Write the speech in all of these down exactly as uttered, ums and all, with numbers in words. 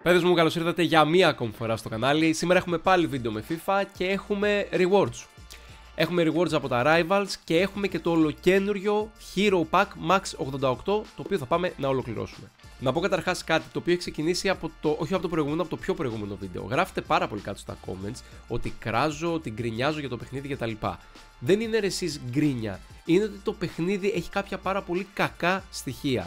Παιδες μου, καλώς ήρθατε για μία ακόμη φορά στο κανάλι. Σήμερα έχουμε πάλι βίντεο με FIFA και έχουμε rewards. Έχουμε rewards από τα Rivals και έχουμε και το ολοκένουργιο Hero Pack Max ογδόντα οκτώ, το οποίο θα πάμε να ολοκληρώσουμε. Να πω καταρχάς κάτι το οποίο έχει ξεκινήσει από το, όχι από το προηγούμενο, από το πιο προηγούμενο βίντεο. Γράφετε πάρα πολύ κάτω στα comments ότι κράζω, ότι γκρινιάζω για το παιχνίδι κτλ. Δεν είναι ρε εσείς γκρίνια, είναι ότι το παιχνίδι έχει κάποια πάρα πολύ κακά στοιχεία.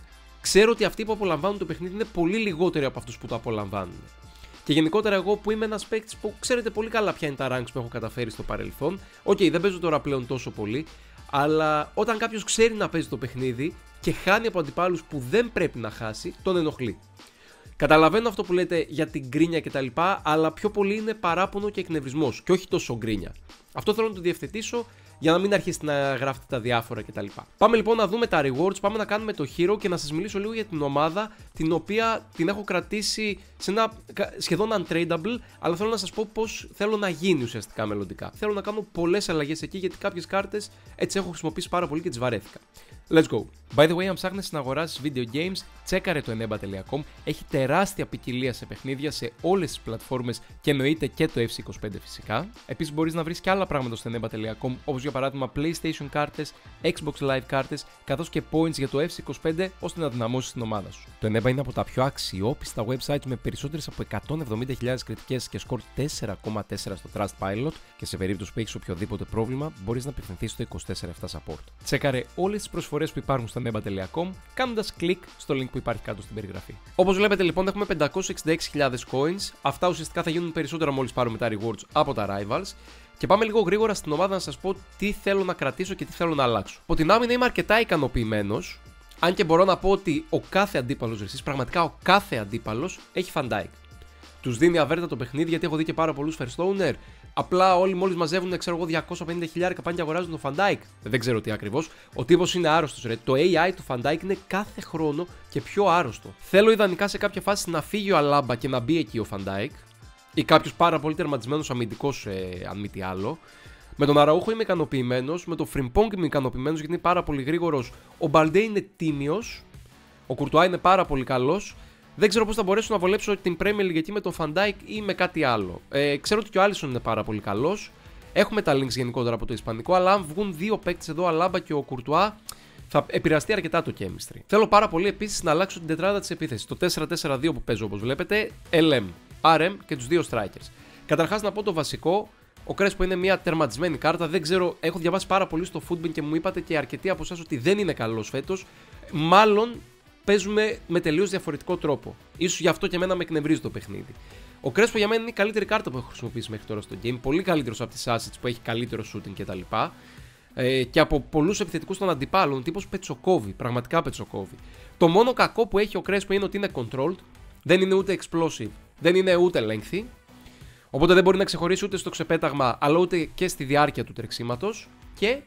Ξέρω ότι αυτοί που απολαμβάνουν το παιχνίδι είναι πολύ λιγότεροι από αυτούς που το απολαμβάνουν. Και γενικότερα, εγώ που είμαι ένας παίκτης που ξέρετε πολύ καλά ποια είναι τα ranks που έχω καταφέρει στο παρελθόν. Οκ, okay, δεν παίζω τώρα πλέον τόσο πολύ, αλλά όταν κάποιος ξέρει να παίζει το παιχνίδι και χάνει από αντιπάλους που δεν πρέπει να χάσει, τον ενοχλεί. Καταλαβαίνω αυτό που λέτε για την γκρίνια κτλ, αλλά πιο πολύ είναι παράπονο και εκνευρισμός και όχι τόσο γκρίνια. Αυτό θέλω να το διευθετήσω για να μην αρχίσετε να γράφετε τα διάφορα κτλ. Πάμε λοιπόν να δούμε τα rewards, πάμε να κάνουμε το hero και να σας μιλήσω λίγο για την ομάδα την οποία την έχω κρατήσει σε ένα σχεδόν untradeable, αλλά θέλω να σας πω πώς θέλω να γίνει ουσιαστικά μελλοντικά. Θέλω να κάνω πολλές αλλαγές εκεί γιατί κάποιες κάρτες έτσι έχω χρησιμοποιήσει πάρα πολύ και τις βαρέθηκα. Let's go. By the way, αν ψάχνεις να αγοράσεις video games, τσέκαρε το eneba τελεία com. Έχει τεράστια ποικιλία σε παιχνίδια σε όλες τις πλατφόρμες και εννοείται και το εφ σι είκοσι πέντε φυσικά. Επίσης μπορείς να βρεις και άλλα πράγματα στο eneba τελεία com, όπως για παράδειγμα PlayStation κάρτες, Xbox Live κάρτες, καθώς και points για το εφ σι είκοσι πέντε ώστε να δυναμώσεις την ομάδα σου. Το eneba είναι από τα πιο αξιόπιστα websites με περισσότερες από εκατόν εβδομήντα χιλιάδες κριτικές και σκορ τέσσερα κόμμα τέσσερα στο Trustpilot, και σε περίπτωση που έχεις οποιοδήποτε πρόβλημα μπορείς να απευθυνθείς στο είκοσι τέσσερα επτά support. Τσέκαρε όλες τις προσφορές που υπάρχουν στο eneba τελεία com κάνοντας κλικ στο link που υπάρχει κάτω στην περιγραφή. Όπως βλέπετε λοιπόν, έχουμε πεντακόσιες εξήντα έξι χιλιάδες coins. Αυτά ουσιαστικά θα γίνουν περισσότερα μόλις πάρουμε τα rewards από τα Rivals. Και πάμε λίγο γρήγορα στην ομάδα να σας πω τι θέλω να κρατήσω και τι θέλω να αλλάξω. Από την άμυνα είμαι αρκετά ικανοποιημένος. Αν και μπορώ να πω ότι ο κάθε αντίπαλος, εσείς, πραγματικά ο κάθε αντίπαλος έχει Van Dijk. Τους δίνει αβέρτα το παιχνίδι, γιατί έχω δει και πάρα πολλούς first owner. Απλά όλοι μόλις μαζεύουν, ξέρω εγώ, διακόσια πενήντα χιλιάδες πάνε και αγοράζουν το Van Dijk. Δεν ξέρω τι ακριβώς. Ο τύπος είναι άρρωστος, ρε. Το έι άι του Van Dijk είναι κάθε χρόνο και πιο άρρωστο. Θέλω ιδανικά σε κάποια φάση να φύγει ο Αλάμπα και να μπει εκεί ο Van Dijk. Ή κάποιος πάρα πολύ τερματισμένος αμυντικός, ε, αν μη τι άλλο. Με τον Αραούχο είμαι ικανοποιημένος. Με τον Φριμπόνγκ είμαι ικανοποιημένος γιατί είναι πάρα πολύ γρήγορος. Ο Μπαλντέ είναι τίμιος. Ο Κουρτουά είναι πάρα πολύ καλός. Δεν ξέρω πώς θα μπορέσω να βολέψω την Premier League εκεί με τον Van Dijk ή με κάτι άλλο. Ε, ξέρω ότι και ο Άλισον είναι πάρα πολύ καλός. Έχουμε τα links γενικότερα από το Ισπανικό, αλλά αν βγουν δύο παίκτες εδώ, Αλάμπα και ο Κουρτουά, θα επηρεαστεί αρκετά το chemistry. Θέλω πάρα πολύ επίσης να αλλάξω την τετράδα της επίθεσης. Το τέσσερα τέσσερα δύο που παίζω, όπως βλέπετε, ελ εμ, αρ εμ και τους δύο strikers. Καταρχάς να πω το βασικό. Ο Κρέσπο είναι μια τερματισμένη κάρτα. Δεν ξέρω, έχω διαβάσει πάρα πολύ στο Footbin και μου είπατε και αρκετοί από εσάς ότι δεν είναι καλός φέτος. Μάλλον παίζουμε με τελείως διαφορετικό τρόπο. Ίσως γι' αυτό και εμένα με εκνευρίζει το παιχνίδι. Ο Κρέσπο για μένα είναι η καλύτερη κάρτα που έχω χρησιμοποιήσει μέχρι τώρα στο game. Πολύ καλύτερος από τις assets που έχει καλύτερο shooting κτλ. Ε, και από πολλούς επιθετικούς των αντιπάλων, τύπος πετσοκόβει. Πραγματικά πετσοκόβει. Το μόνο κακό που έχει ο Κρέσπο είναι ότι είναι controlled. Δεν είναι ούτε explosive, δεν είναι ούτε lengthy. Οπότε δεν μπορεί να ξεχωρίσει ούτε στο ξεπέταγμα, αλλά ούτε και στη διάρκεια του τρεξίματος. Και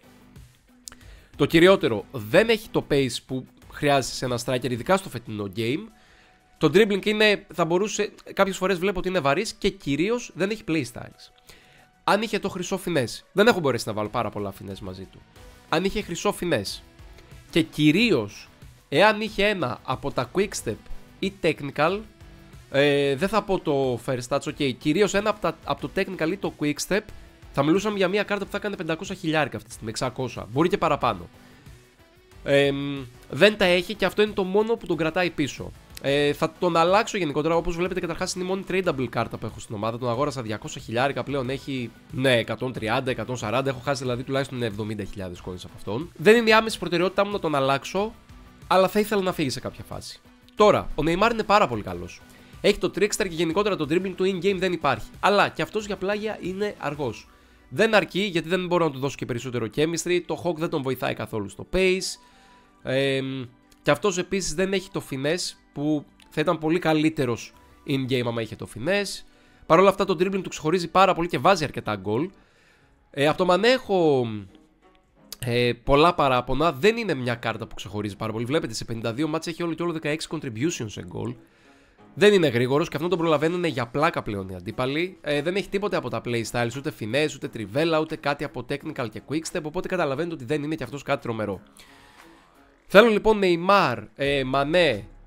το κυριότερο, δεν έχει το pace που χρειάζεσαι σε ένα striker, ειδικά στο φετινό game. Το dribbling είναι, θα μπορούσε, κάποιες φορές βλέπω ότι είναι βαρύς και κυρίως δεν έχει playstyles. Αν είχε το χρυσό finesse, δεν έχω μπορέσει να βάλω πάρα πολλά finesse μαζί του. Αν είχε χρυσό finesse και κυρίως εάν είχε ένα από τα quick step ή technical, ε, δεν θα πω το first touch, ok, κυρίως ένα από, τα, από το technical ή το quick step, θα μιλούσαμε για μια κάρτα που θα έκανε πεντακόσια χιλιάρικα αυτή τη στιγμή, εξακόσια, μπορεί και παραπάνω. Ε, δεν τα έχει και αυτό είναι το μόνο που τον κρατάει πίσω. Ε, θα τον αλλάξω γενικότερα, όπως βλέπετε. Καταρχάς είναι η μόνη tradable κάρτα που έχω στην ομάδα. Τον αγόρασα διακόσια χιλιάρικα, πλέον έχει ναι, εκατόν τριάντα εκατόν σαράντα. Έχω χάσει δηλαδή τουλάχιστον εβδομήντα χιλιάδες coins από αυτόν. Δεν είναι η άμεση προτεραιότητά μου να τον αλλάξω, αλλά θα ήθελα να φύγει σε κάποια φάση. Τώρα, ο Neymar είναι πάρα πολύ καλός. Έχει το trickster και γενικότερα το dribbling του in-game δεν υπάρχει. Αλλά και αυτός για πλάγια είναι αργός. Δεν αρκεί γιατί δεν μπορώ να του δώσω και περισσότερο chemistry. Το Hawk δεν τον βοηθάει καθόλου στο pace. Ε, και αυτός επίσης δεν έχει το finesse που θα ήταν πολύ καλύτερος in-game άμα είχε το finesse. Παρ' όλα αυτά το dribbling του ξεχωρίζει πάρα πολύ και βάζει αρκετά goal. Ε, από το Mané έχω ε, πολλά παράπονα. Δεν είναι μια κάρτα που ξεχωρίζει πάρα πολύ. Βλέπετε σε πενήντα δύο μάτς έχει όλο και όλο δεκαέξι contributions σε goal. Δεν είναι γρήγορος και αυτό τον προλαβαίνουν για πλάκα πλέον οι αντίπαλοι. Ε, δεν έχει τίποτε από τα playstyles, ούτε finesse, ούτε trivella, ούτε κάτι από technical και quickstep. Οπότε καταλαβαίνετε ότι δεν είναι και αυτός κάτι τρομερό. Θέλω λοιπόν Neymar, ε, Mané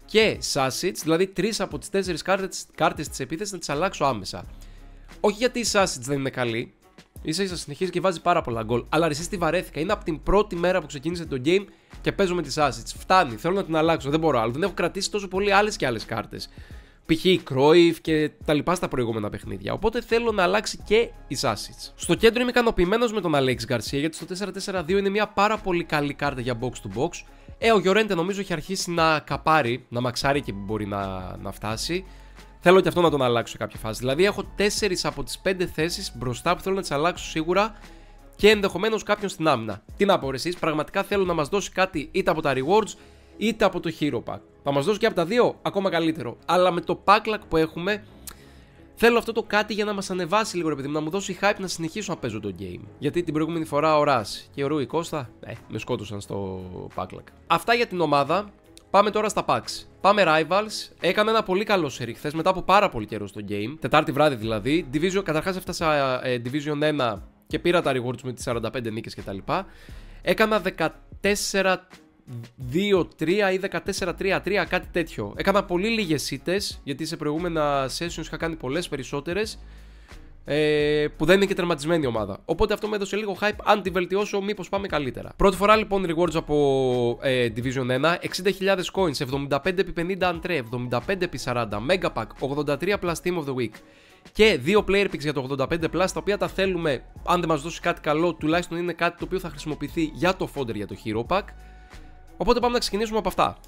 και Sausage, δηλαδή τρεις από τις τέσσερις κάρτες, κάρτες της επίθεσης να τις αλλάξω άμεσα. Όχι γιατί η Sausage δεν είναι καλή, ίσα ίσα συνεχίζει και βάζει πάρα πολλά γκολ, αλλά ρεσί τη βαρέθηκα. Είναι από την πρώτη μέρα που ξεκίνησε το game και παίζω με τη Sausage. Φτάνει, θέλω να την αλλάξω, δεν μπορώ άλλο. Δεν έχω κρατήσει τόσο πολύ άλλες και άλλες κάρτες. Π.χ. Cruyff και τα λοιπά στα προηγούμενα παιχνίδια. Οπότε θέλω να αλλάξει και η Sausage. Στο κέντρο είμαι ικανοποιημένος με τον Alex Garcia, γιατί στο τέσσερα τέσσερα δύο είναι μια πάρα πολύ καλή κάρτα για box to box. Ε, ο Llorente νομίζω έχει αρχίσει να καπάρει, να μαξάρει και μπορεί να, να φτάσει. Θέλω και αυτό να τον αλλάξω σε κάποια φάση. Δηλαδή έχω τέσσερις από τις πέντε θέσεις μπροστά που θέλω να τις αλλάξω σίγουρα και ενδεχομένως κάποιον στην άμυνα. Τι να πω εσείς, πραγματικά θέλω να μας δώσει κάτι είτε από τα rewards είτε από το Hero Pack. Θα μας δώσει και από τα δύο, ακόμα καλύτερο. Αλλά με το pack luck που έχουμε, θέλω αυτό το κάτι για να μας ανεβάσει λίγο, ρε παιδί μου, να μου δώσει hype να συνεχίσω να παίζω το game. Γιατί την προηγούμενη φορά ο Ρας και ο Ρούι Κώστα, ε, με σκότωσαν στο pack luck. Αυτά για την ομάδα. Πάμε τώρα στα packs. Πάμε Rivals. Έκανα ένα πολύ καλό σερί χθες μετά από πάρα πολύ καιρό στο game. Τετάρτη βράδυ δηλαδή. Division, καταρχάς έφτασα ε, Division ένα και πήρα τα rewards με τις σαράντα πέντε νίκες κτλ. Έκανα δεκατέσσερα δύο τρία ή δεκατέσσερα τρία τρία, κάτι τέτοιο. Έκανα πολύ λίγες ήττες, γιατί σε προηγούμενα sessions είχα κάνει πολλές περισσότερες, ε, που δεν είναι και τερματισμένη η ομάδα. Οπότε αυτό μου έδωσε λίγο hype, αν τη βελτιώσω μήπως πάμε καλύτερα. Πρώτη φορά λοιπόν rewards από ε, Division ένα, εξήντα χιλιάδες coins, εβδομήντα πέντε επί πενήντα André, εβδομήντα πέντε επί σαράντα, Mega Pack, ογδόντα τρία plus Team of the Week και δύο player picks για το ογδόντα πέντε plus, τα οποία τα θέλουμε, αν δεν μας δώσει κάτι καλό, τουλάχιστον είναι κάτι το οποίο θα χρησιμοποιηθεί για το fodder για το Hero Pack. Οπότε πάμε να ξεκινήσουμε από αυτά.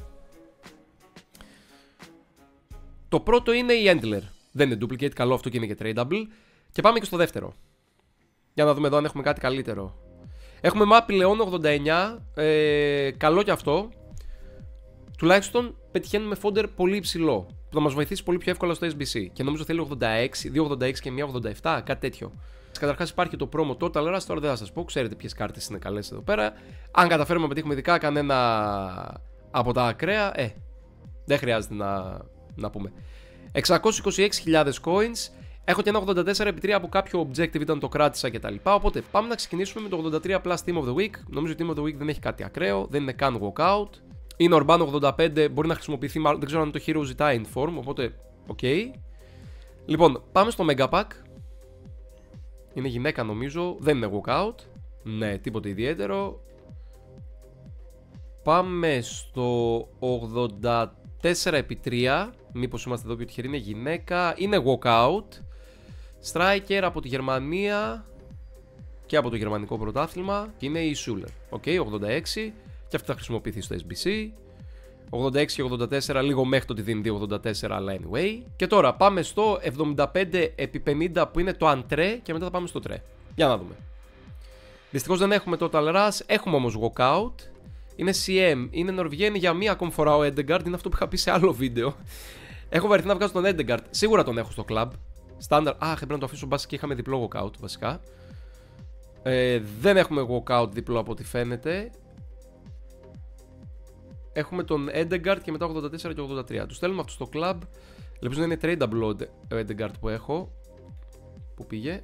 Το πρώτο είναι η Endler. Δεν είναι duplicate, καλό αυτό και είναι και tradable. Και πάμε και στο δεύτερο. Για να δούμε εδώ αν έχουμε κάτι καλύτερο. Έχουμε map Leon ογδόντα εννιά. Ε, καλό και αυτό. Τουλάχιστον πετυχαίνουμε fodder πολύ υψηλό, που θα μας βοηθήσει πολύ πιο εύκολα στο ες μπι σι. Και νομίζω θέλει ογδόντα έξι, δύο ογδόντα έξι και μία ογδόντα επτά, κάτι τέτοιο. Καταρχάς υπάρχει το promo Total Rush, τώρα δεν θα σας πω, ξέρετε ποιες κάρτες είναι καλές εδώ πέρα. Αν καταφέρουμε να πετύχουμε ειδικά κανένα από τα ακραία, ε, δεν χρειάζεται να, να πούμε. εξακόσιες είκοσι έξι χιλιάδες coins, έχω και ένα ογδόντα τέσσερα επί τρία από κάποιο objective, ήταν το κράτησα κτλ. Οπότε πάμε να ξεκινήσουμε με το ογδόντα τρία plus Team of the Week. Νομίζω ότι Team of the Week δεν έχει κάτι ακραίο, δεν είναι καν walkout. Είναι Orban ογδόντα πέντε, μπορεί να χρησιμοποιηθεί, μάλλον δεν ξέρω αν το hero ζητάει inform, οπότε οκ. Okay. Λοιπόν, πάμε στο Mega Pack. Είναι γυναίκα νομίζω, δεν είναι walkout. Ναι, τίποτε ιδιαίτερο. Πάμε στο ογδόντα τέσσερα επί τρία. Μήπως είμαστε εδώ πιο τυχεροί, είναι γυναίκα. Είναι walkout. Striker από τη Γερμανία και από το γερμανικό πρωτάθλημα. Και είναι η Schuller. Οκ, okay, ογδόντα έξι. Και αυτή θα χρησιμοποιηθεί στο ες μπι σι. ογδόντα έξι και ογδόντα τέσσερα, λίγο μέχρι το ότι δίνει δύο ογδόντα τέσσερα, αλλά anyway. Και τώρα πάμε στο εβδομήντα πέντε επί πενήντα που είναι το André και μετά θα πάμε στο Tré. Για να δούμε. Δυστυχώς δεν έχουμε Total Rush, έχουμε όμως Walkout. Είναι σι εμ, είναι Νορβηγένη για μία ακόμη φορά ο Edegard, είναι αυτό που είχα πει σε άλλο βίντεο. Έχω βαρεθεί να βγάζω τον Edegard, σίγουρα τον έχω στο club. Standard, αχ, έπρεπε να το αφήσω μπας και είχαμε διπλό Walkout βασικά. Ε, δεν έχουμε Walkout διπλό από ό,τι φαίνεται. Έχουμε τον Edegard και μετά ογδόντα τέσσερα και ογδόντα τρία. Του στέλνουμε αυτό στο club. Ελπίζω να είναι tradable ο Edegard που έχω. Πού πήγε?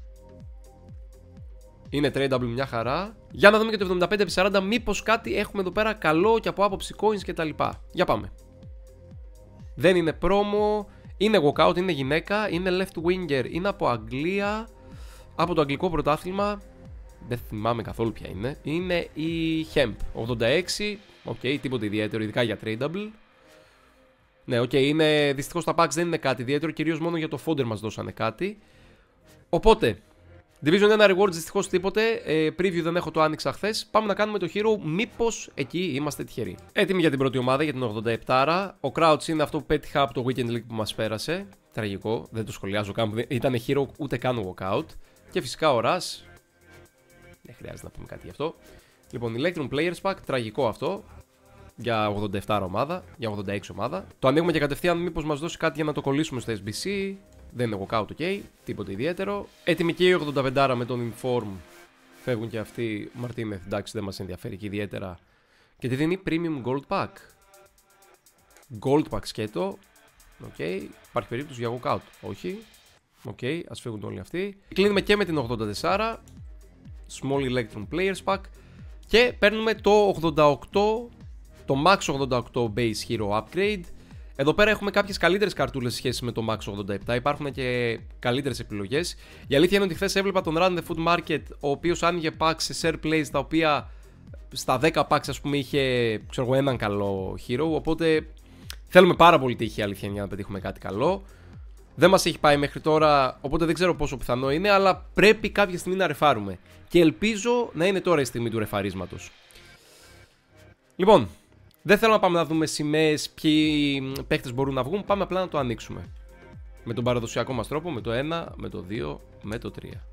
Είναι tradable, μια χαρά. Για να δούμε και το εβδομήντα πέντε επί σαράντα. Μήπως κάτι έχουμε εδώ πέρα καλό και από άποψη coins κτλ. Για πάμε. Δεν είναι promo. Είναι walkout, είναι γυναίκα. Είναι left winger. Είναι από Αγγλία. Από το αγγλικό πρωτάθλημα. Δεν θυμάμαι καθόλου ποια είναι. Είναι η Hemp ογδόντα έξι. Οκ, okay, τίποτα ιδιαίτερο, ειδικά για tradable. Ναι, οκ, okay, είναι, δυστυχώς τα packs δεν είναι κάτι ιδιαίτερο, κυρίως μόνο για το fodder μας δώσανε κάτι. Οπότε, Division ένα rewards δυστυχώς τίποτε, ε, preview δεν έχω, το άνοιξα χθες. Πάμε να κάνουμε το hero, μήπως εκεί είμαστε τυχεροί. Έτοιμοι για την πρώτη ομάδα, για την ογδόντα επτά. Ο Crouch είναι αυτό που πέτυχα από το Weekend League που μας πέρασε. Τραγικό, δεν το σχολιάζω καν, ήταν hero ούτε καν walkout. Και φυσικά ο Rush. Δεν χρειάζεται να πούμε κάτι γι' αυτό. Λοιπόν, Electrum Players Pack, τραγικό αυτό. Για ογδόντα επτά ομάδα, για ογδόντα έξι ομάδα. Το ανοίγουμε και κατευθείαν, μήπως μας δώσει κάτι για να το κολλήσουμε στο ες μπι σι. Δεν είναι walkout, ok, τίποτε ιδιαίτερο. Έτοιμη και η ογδόντα πέντε με τον Inform. Φεύγουν και αυτοί. Μαρτίνεθ, εντάξει, δεν μας ενδιαφέρει και ιδιαίτερα. Και τι δίνει Premium Gold Pack. Gold Pack σκέτο. Οκ, okay. Υπάρχει περίπτωση για walkout? Όχι. Οκ, okay. Ας φύγουν όλοι αυτοί. Κλείνουμε και με την ογδόντα τέσσερα. Small Electrum Players Pack. Και παίρνουμε το ογδόντα οκτώ το Max ογδόντα οκτώ Base Hero Upgrade. Εδώ πέρα έχουμε κάποιες καλύτερες καρτούλες σε σχέση με το Max ογδόντα επτά. Υπάρχουν και καλύτερες επιλογές. Η αλήθεια είναι ότι χθες έβλεπα τον Run the Food Market, ο οποίος άνοιγε packs σε share plays, τα οποία στα δέκα packs, ας πούμε, είχε, ξέρω εγώ, έναν καλό hero. Οπότε θέλουμε πάρα πολύ τύχη, αλήθεια, για να πετύχουμε κάτι καλό. Δεν μας έχει πάει μέχρι τώρα, οπότε δεν ξέρω πόσο πιθανό είναι, αλλά πρέπει κάποια στιγμή να ρεφάρουμε. Και ελπίζω να είναι τώρα η στιγμή του ρεφαρίσματος. Λοιπόν, δεν θέλω να πάμε να δούμε σημαίες, ποιοι παίχτες μπορούν να βγουν, πάμε απλά να το ανοίξουμε. Με τον παραδοσιακό μας τρόπο, με το ένα, με το δύο, με το τρία.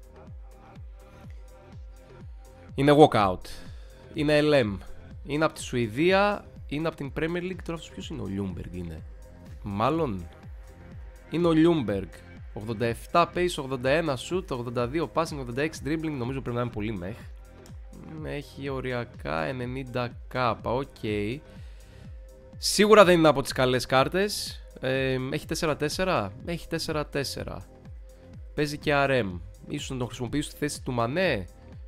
Είναι walkout, είναι ελ εμ, είναι από τη Σουηδία, είναι από την Premier League. Τώρα αυτός ποιος είναι? Ο Ljungberg είναι. Μάλλον είναι ο Ljungberg. ογδόντα επτά pace, ογδόντα ένα shoot, ογδόντα δύο passing, ογδόντα έξι dribbling. Νομίζω πρέπει να είναι πολύ μεχ. Έχει οριακά ενενήντα χιλιάδες. Οκ. Okay. Σίγουρα δεν είναι από τις καλές κάρτες. ε, Έχει τέσσερα τέσσερα. Έχει τέσσερα τέσσερα. Παίζει και αρ εμ. Ίσως να τον χρησιμοποιήσω στη θέση του Μανέ.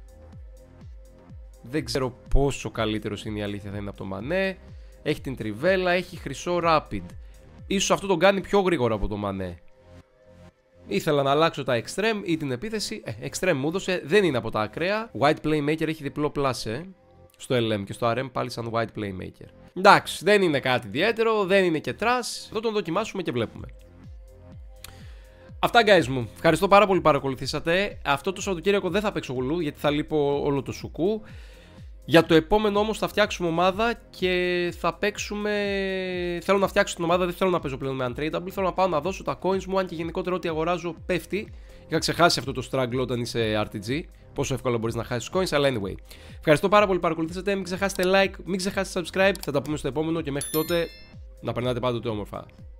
Δεν ξέρω πόσο καλύτερος είναι, η αλήθεια θα είναι από το Μανέ. Έχει την τριβέλα, έχει χρυσό rapid. Ίσως αυτό τον κάνει πιο γρήγορα από το Μανέ. Ήθελα να αλλάξω τα extreme ή την επίθεση. Ε, extreme μου έδωσε, δεν είναι από τα ακραία. White Playmaker έχει διπλό plus, ε, στο ελ εμ, και στο αρ εμ πάλι σαν White Playmaker. Εντάξει, δεν είναι κάτι ιδιαίτερο, δεν είναι και trash. Εδώ τον δοκιμάσουμε και βλέπουμε. Αυτά, guys μου. Ευχαριστώ πάρα πολύ που παρακολουθήσατε. Αυτό το Σαββατοκύριακο δεν θα παίξω γουλού, γιατί θα λείπω όλο το σουκού. Για το επόμενο όμως θα φτιάξουμε ομάδα και θα παίξουμε. Θέλω να φτιάξω την ομάδα, δεν θέλω να παίζω πλέον με untradeable. Θέλω να πάω να δώσω τα coins μου, αν και γενικότερα ό,τι αγοράζω πέφτει. Είχα ξεχάσει αυτό το struggle όταν είσαι αρ τι τζι. Πόσο εύκολα μπορείς να χάσεις coins, αλλά anyway. Ευχαριστώ πάρα πολύ που παρακολουθήσατε. Μην ξεχάσετε like, μην ξεχάσετε subscribe. Θα τα πούμε στο επόμενο και μέχρι τότε να περνάτε πάντοτε όμορφα.